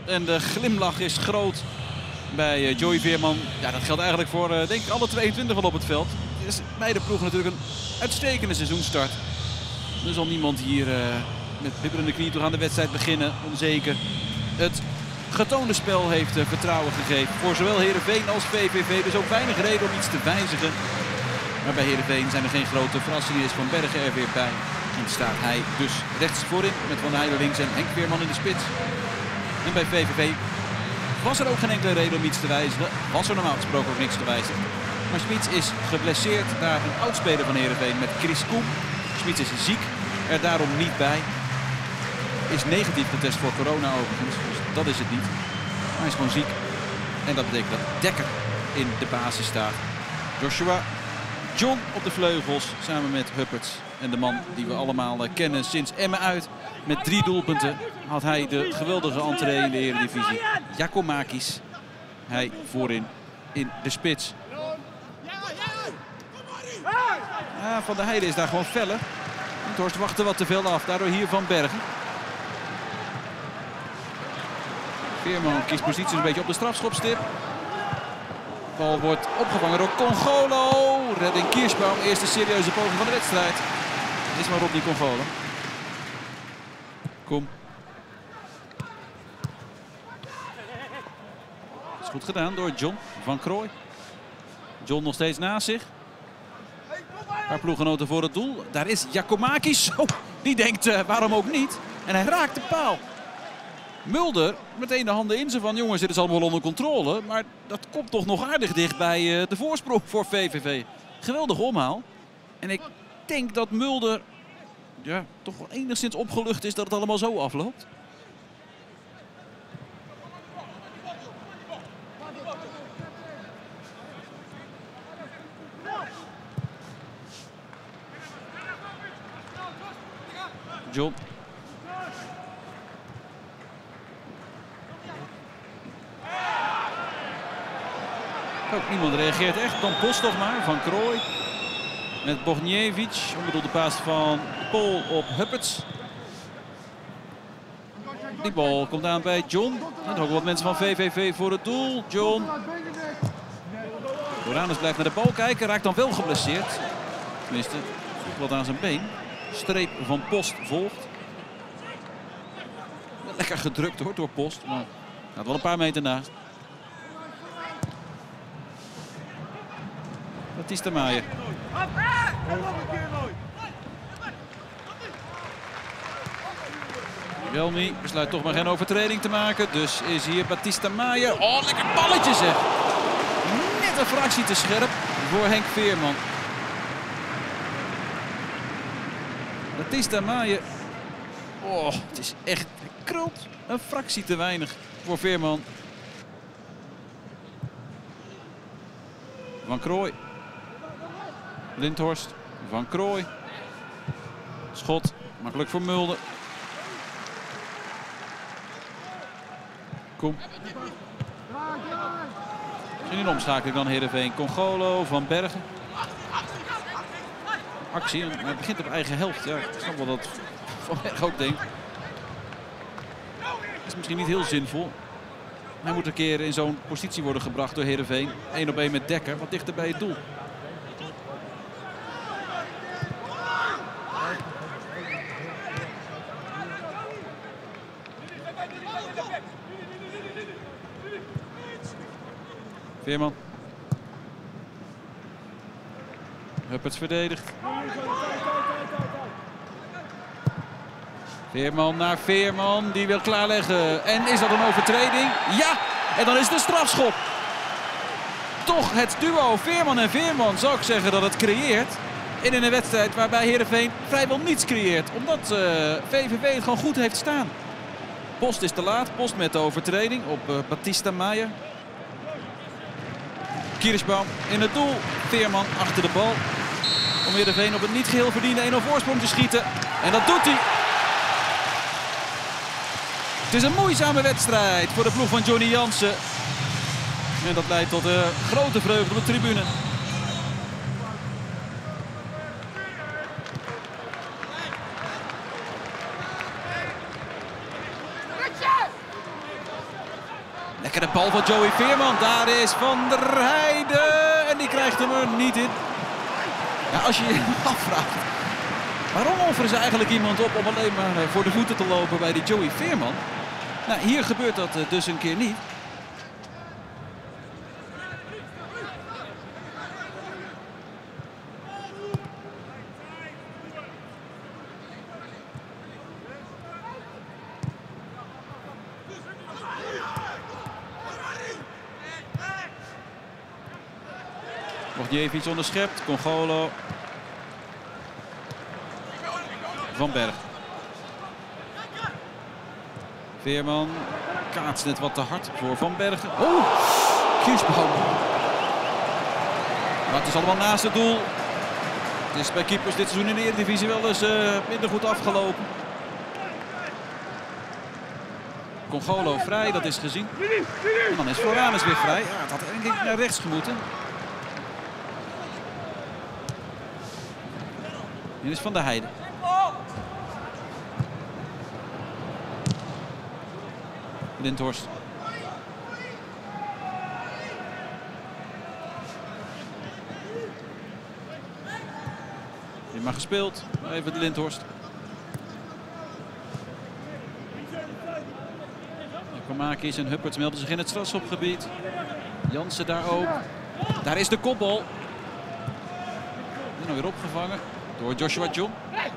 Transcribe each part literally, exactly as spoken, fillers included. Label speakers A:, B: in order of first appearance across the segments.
A: En de glimlach is groot bij uh, Joey Veerman. Ja, dat geldt eigenlijk voor uh, denk ik alle tweeëntwintig wel op het veld. Het is beide ploegen natuurlijk een uitstekende seizoensstart. Er zal niemand hier uh, met bibberende knieën toe aan de wedstrijd beginnen. Onzeker. Het getoonde spel heeft uh, vertrouwen gegeven voor zowel Heerenveen als V V V. Dus ook weinig reden om iets te wijzigen. Maar bij Heerenveen zijn er geen grote verrassingen. Is Van Bergen er weer bij. En staat hij dus rechts voorin met Van Heijden links en Henk Veerman in de spits. En bij V V V was er ook geen enkele reden om iets te wijzigen. Was er normaal gesproken ook niks te wijzigen. Maar Schmitz is geblesseerd naar een oudspeler van Heerenveen met Chris Koem. Schmitz is ziek, er daarom niet bij. Is negatief getest voor corona overigens, dus dat is het niet. Maar hij is gewoon ziek. En dat betekent dat Dekker in de basis staat. Joshua John op de vleugels samen met Hupperts. En de man die we allemaal kennen sinds Emmen uit. Met drie doelpunten had hij de geweldige entree in de Eredivisie. Giacomakis. Hij voorin in de spits. Ja, Van der Heijden is daar gewoon feller. Torst wachtte wat te veel af. Daardoor hier Van Bergen. Veerman kiest positie een beetje op de strafschopstip. De bal wordt opgevangen door Congolo. Redding Kirschbaum. Eerste serieuze poging van de wedstrijd. Is maar Rodney Congolo. Kom. Is goed gedaan door John van Krooij. John nog steeds naast zich. Een paar ploeggenoten voor het doel. Daar is Giacomakis. Zo, die denkt uh, waarom ook niet. En hij raakt de paal. Mulder meteen de handen in ze van jongens, dit is allemaal onder controle. Maar dat komt toch nog aardig dicht bij uh, de voorsprong voor V V V. Geweldige omhaal. En ik denk dat Mulder ja, toch wel enigszins opgelucht is dat het allemaal zo afloopt. John. Ook niemand reageert echt. Dan Post toch maar. Van Krooij. Met Bogniewicz. Onbedoelde paas van Pol op Hupperts. Die bal komt aan bij John. En ook wat mensen van V V V voor het doel. John. Doranus blijft naar de bal kijken. Raakt dan wel geblesseerd. Tenminste, wat aan zijn been. Streep van Post volgt. Lekker gedrukt hoor door Post. Maar gaat wel een paar meter naast. Baptiste Maier. Jelmi besluit toch maar geen overtreding te maken. Dus is hier Baptiste Maier. Oh, lekker balletje zeg. Net een fractie te scherp voor Henk Veerman. Baptiste Maier. Oh, het is echt krult. Een fractie te weinig voor Veerman. Van Krooij. Lindhorst. Van Krooij. Schot. Makkelijk voor Mulder. Kom. Misschien een omschakeling dan Heerenveen. Congolo. Van Bergen. Actie. Maar het begint op eigen helft. Ja, ik snap wel dat Van Bergen ook denkt. Dat is misschien niet heel zinvol. Hij moet een keer in zo'n positie worden gebracht door Heerenveen. één op één met Dekker, wat dichter bij het doel. Veerman. Hupperts verdedigt. Veerman naar Veerman, die wil klaarleggen. En is dat een overtreding? Ja! En dan is het een strafschop. Toch het duo Veerman en Veerman zou ik zeggen dat het creëert. En in een wedstrijd waarbij Heerenveen vrijwel niets creëert. Omdat uh, V V V het gewoon goed heeft staan. Post is te laat. Post met de overtreding op uh, Baptiste Maier. Kirschbaum in het doel. Veerman achter de bal. Om Heerenveen op het niet geheel verdiende één nul voorsprong te schieten. En dat doet hij. Het is een moeizame wedstrijd voor de ploeg van Johnny Jansen. En dat leidt tot uh, grote vreugde op de tribune. Lekkere bal van Joey Veerman. Daar is Van der Heijden. En die krijgt hem er niet in. Ja, als je je afvraagt. Waarom offeren ze eigenlijk iemand op om alleen maar voor de voeten te lopen bij die Joey Veerman? Nou, hier gebeurt dat dus een keer niet. Nog niet even iets onderschept. Congolo. Van Berg. Veerman kaatst net wat te hard voor Van Bergen. Oh, Kiesbaum. Maar het is allemaal naast het doel. Het is bij keepers dit seizoen in de Eredivisie wel eens uh, minder goed afgelopen. Congolo vrij, dat is gezien. En dan is Floranus weer vrij. Ja, het had denk ik naar rechts gemoeten. Hier is Van der Heijden. Lindhorst. Weer maar gespeeld. Even de Lindhorst. Komakis en Hupperts melden zich in het strafschopgebied. Jansen daar ook. Daar is de kopbal. En dan weer opgevangen door Joshua John.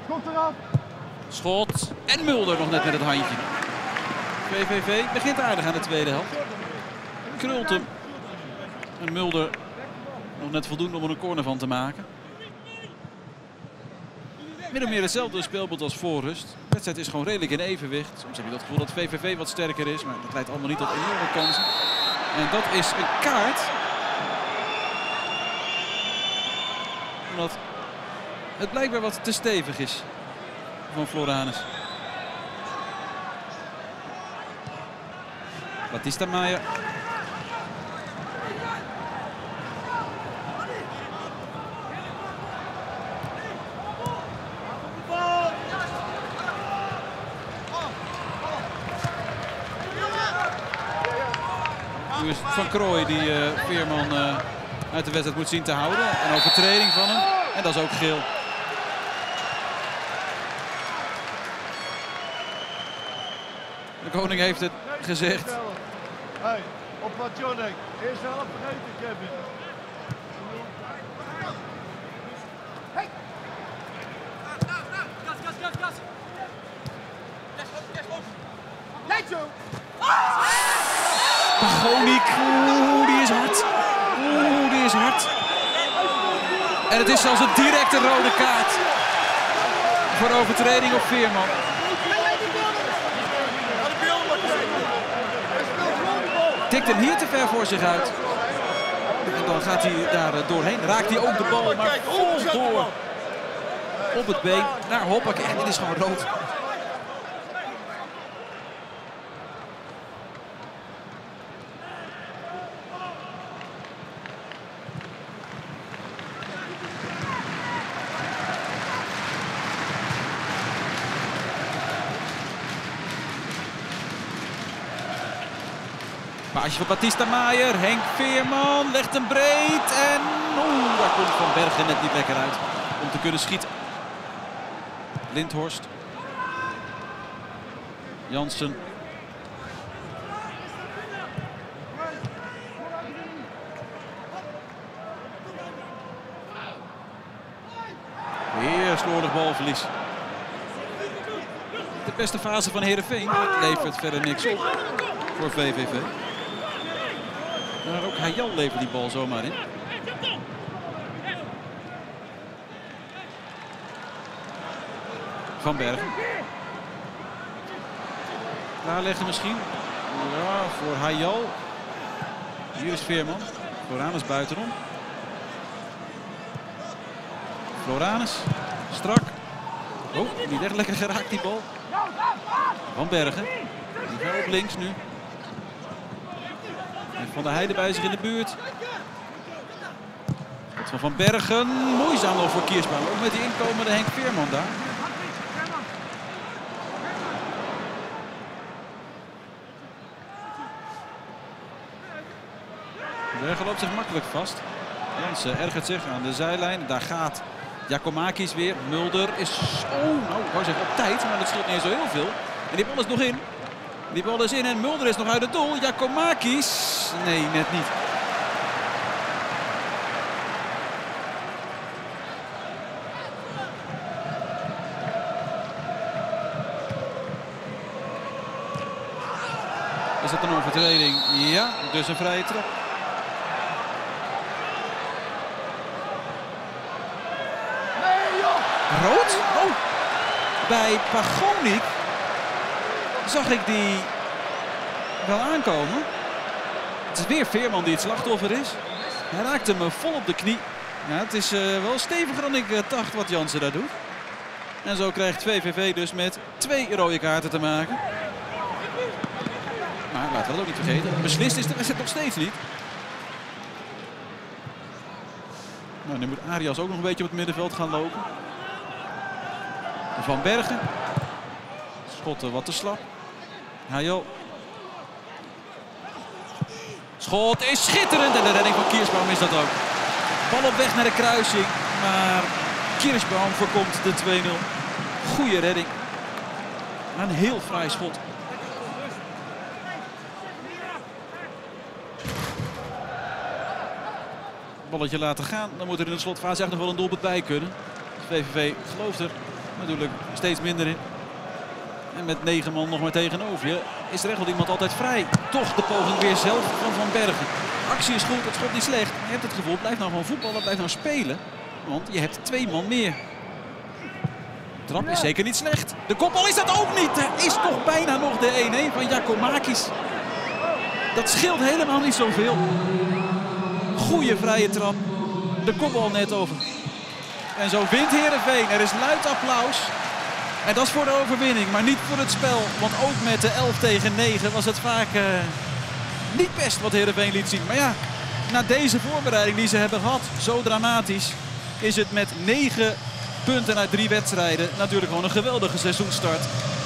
A: Schot. En Mulder nog net met het handje. V V V begint aardig aan de tweede helft. Krult hem. En Mulder nog net voldoende om er een corner van te maken. Min of meer hetzelfde speelbeeld als voor rust. De wedstrijd is gewoon redelijk in evenwicht. Soms heb je dat gevoel dat V V V wat sterker is. Maar dat leidt allemaal niet tot enorme kansen. En dat is een kaart. Omdat het blijkbaar wat te stevig is van Floranus. Batista Maier. Nu is het Van Krooij die uh, Veerman uh, uit de wedstrijd moet zien te houden. Een overtreding van hem. En dat is ook geel. De koning heeft het gezegd.
B: Hey, op wat Johnny. Eerst helft vergeten, Kevin. Hey! Gas, gas, gas, gas! Lecho!
A: Pagonik, oeh, die is hard. Oeh, die is hard. En het is zelfs een directe rode kaart. Voor overtreding op Veerman. Tikt hem hier te ver voor zich uit. En dan gaat hij daar doorheen. Raakt hij ook de bal, maar vol door. Op het been naar Hoppake. En dit is gewoon rood. Paasje van Batista Maier, Henk Veerman legt hem breed en oeh, daar komt Van Bergen net niet lekker uit om te kunnen schieten. Lindhorst. Jansen. Weer slordig balverlies. De beste fase van Heerenveen levert verder niks op voor V V V. Maar ook Hayal levert die bal zomaar in. Van Bergen. Klaarleggen misschien. Ja, voor Hayal. Hier is Veerman. Floranus buitenom. Floranus. Strak. Oh, niet echt lekker geraakt die bal. Van Bergen. Die gaat op links nu. En Van der Heijden bij zich in de buurt. Schot van Van Bergen. Moeizaam nog voor Kiesbaum. Ook met die inkomende Henk Veerman daar. Bergen loopt zich makkelijk vast. Jansen ergert zich aan de zijlijn. Daar gaat Giacomakis weer. Mulder is... Oh, nou, ik wou zeggen op tijd, maar dat scheelt niet eens zo heel veel. En die bal is nog in. Die bal is in en Mulder is nog uit het doel. Giacomakis... Nee, net niet. Is dat een overtreding? Ja, dus een vrije trap.
B: Nee, joh!
A: Rood? Oh! Bij Pagonic zag ik die wel aankomen. Het is weer Veerman die het slachtoffer is. Hij raakte me vol op de knie. Ja, het is uh, wel steviger dan ik uh, dacht wat Jansen daar doet. En zo krijgt V V V dus met twee rode kaarten te maken. Maar laten we dat ook niet vergeten. Beslist is de wedstrijd nog steeds niet. Nou, nu moet Arias ook nog een beetje op het middenveld gaan lopen. Van Bergen. Schotten wat te slap. Ja joh. Schot is schitterend. En de redding van Kirschbaum is dat ook. Bal op weg naar de kruising. Maar Kirschbaum voorkomt de twee nul. Goeie redding. Een heel fraai schot. Balletje laten gaan. Dan moet er in de slotfase echt nog wel een doelpunt bij kunnen. V V V gelooft er natuurlijk steeds minder in. En met negen man nog maar tegenover je is er echt wel iemand altijd vrij. Toch de poging weer zelf van Van Bergen. Actie is goed, het schot niet slecht. Je hebt het gevoel, blijf nou gewoon voetballen, blijf nou spelen. Want je hebt twee man meer. De trap is zeker niet slecht. De kopbal is dat ook niet. Er is toch bijna nog de één een van Giacomakis. Dat scheelt helemaal niet zoveel. Goeie vrije trap. De kopbal net over. En zo wint Heerenveen. Er is luid applaus. En dat is voor de overwinning, maar niet voor het spel. Want ook met de elf tegen negen was het vaak uh, niet best wat Heerenveen liet zien. Maar ja, na deze voorbereiding die ze hebben gehad, zo dramatisch, is het met negen punten uit drie wedstrijden natuurlijk gewoon een geweldige seizoensstart.